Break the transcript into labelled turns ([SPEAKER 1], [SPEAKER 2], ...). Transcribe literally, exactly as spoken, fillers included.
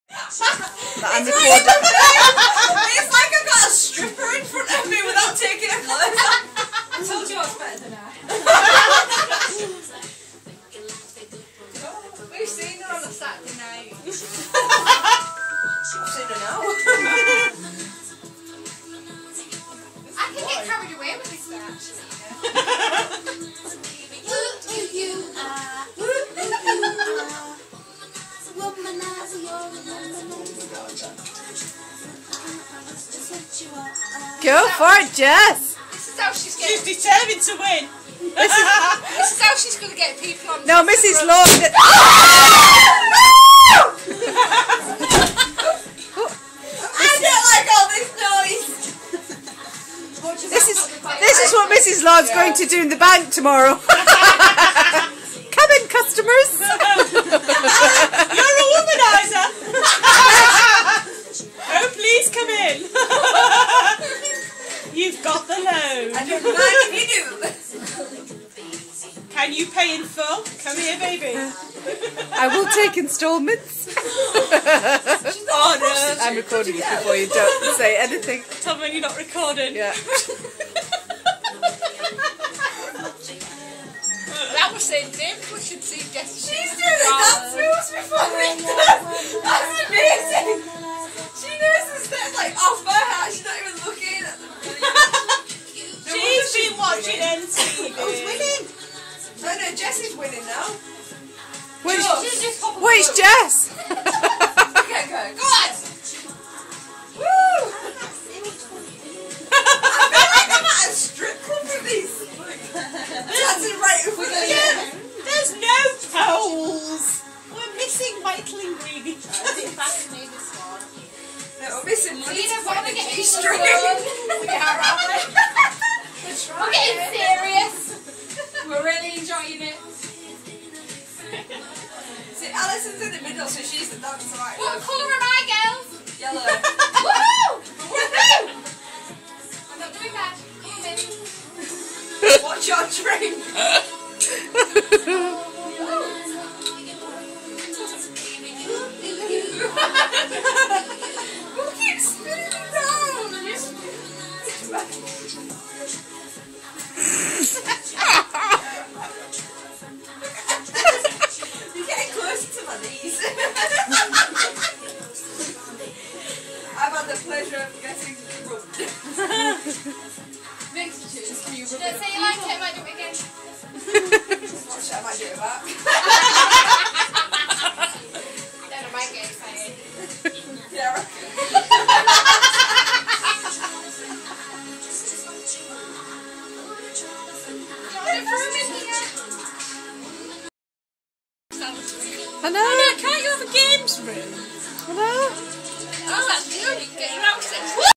[SPEAKER 1] That I'm recording.
[SPEAKER 2] It's like I've got a stripper in front of me without taking her clothes off. I told you I was better than her. We've seen her on a Saturday night. I've seen her now.
[SPEAKER 3] I can get carried away with this bit actually.
[SPEAKER 1] Go for it, Jess!
[SPEAKER 3] This is how she's getting.
[SPEAKER 4] She's determined to win.
[SPEAKER 3] This is, this is how she's going to get people on.
[SPEAKER 1] No, Missus Lord.
[SPEAKER 2] I don't like all this noise.
[SPEAKER 1] This is this is what Missus Lord's going to do in the bank tomorrow. Come in, customers.
[SPEAKER 4] You're a womanizer. Oh, please come in. You've got the loan.
[SPEAKER 2] I don't mind if you do.
[SPEAKER 4] Can you pay in full? Come here, baby.
[SPEAKER 1] I will take instalments.
[SPEAKER 4] Oh no.
[SPEAKER 1] I'm recording it before you don't say anything.
[SPEAKER 4] Tell me when you're not recording.
[SPEAKER 1] Yeah.
[SPEAKER 3] That was saying Dave, we should see Jess.
[SPEAKER 2] She's doing the dance moves before me. That's amazing. She knows the steps like off by heart. She's not even looking at them.
[SPEAKER 4] She's been watching N T V.
[SPEAKER 2] Who's winning? No, no, Jessie's winning now.
[SPEAKER 1] Which,
[SPEAKER 3] She's just popping
[SPEAKER 1] which
[SPEAKER 3] through.
[SPEAKER 1] Jess?
[SPEAKER 2] Okay, go, go on. Woo! I feel like I'm at a strip club with these. Dancing right over the
[SPEAKER 4] Yeah, there's no poles. We're missing vital ingredients.
[SPEAKER 3] Fascinating this one.
[SPEAKER 2] No, we're missing money
[SPEAKER 3] Nina,
[SPEAKER 2] to
[SPEAKER 3] what
[SPEAKER 2] find
[SPEAKER 3] are
[SPEAKER 2] a
[SPEAKER 3] we getting
[SPEAKER 2] G-string.
[SPEAKER 3] We are, aren't we? We're getting serious. We're really enjoying it.
[SPEAKER 2] See, Alison's in the middle, so she's the dancer, right?
[SPEAKER 3] What colour am I, girls?
[SPEAKER 2] Yellow.
[SPEAKER 3] Woohoo! Woohoo! I'm not doing bad. Come in.
[SPEAKER 2] What's your drink? Who keeps spinning around? You're getting closer to my knees. I've had the pleasure of getting rubbed.
[SPEAKER 3] Next to choose. Can you rub it? Say you like it, I might do it again.
[SPEAKER 2] Watch that, I might do it back.
[SPEAKER 3] Then I might get excited.
[SPEAKER 2] Yeah, I reckon.
[SPEAKER 1] Hello?
[SPEAKER 4] Can't you have a games room?
[SPEAKER 1] Hello?
[SPEAKER 3] Oh, that's good. Get your outfit.